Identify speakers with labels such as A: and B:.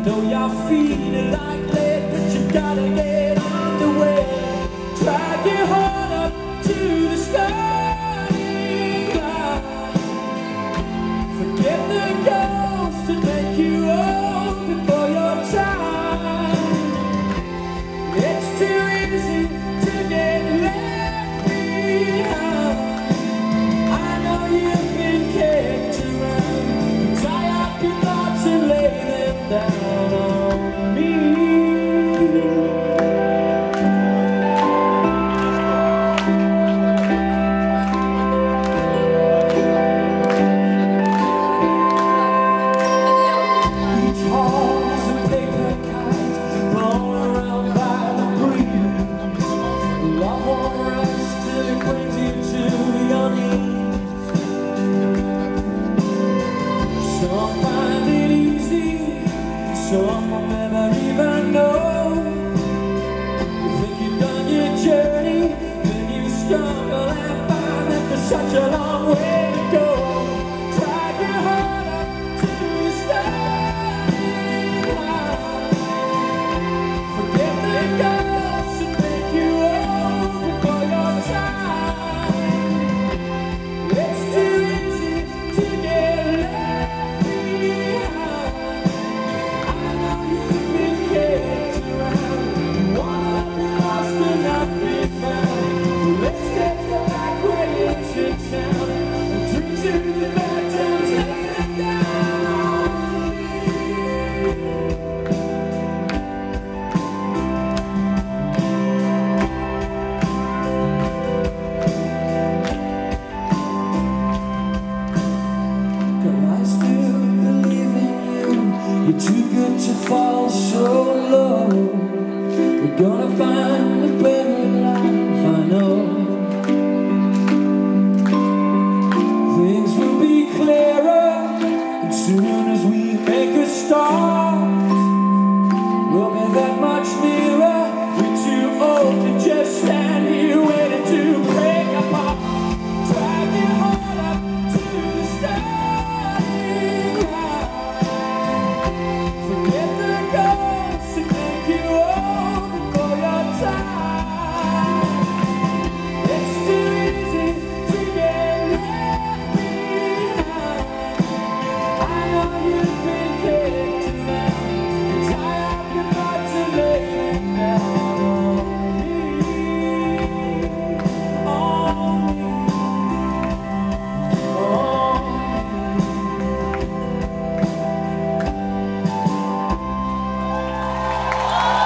A: Know you're feeling like lead, but you gotta get underway. Drag your heart up to the starting line. Forget the ghosts that make you old before your time. It's too easy to get left behind. I know you've been kicked around. Tie up your thoughts and lay them down on me. Each heart is a paper kite blown around by the breeze. Love won't rest till it brings you to your knees. Some find it easy, some will never even know. You think you've done your journey, then you stumble and find that there's such a long way to go.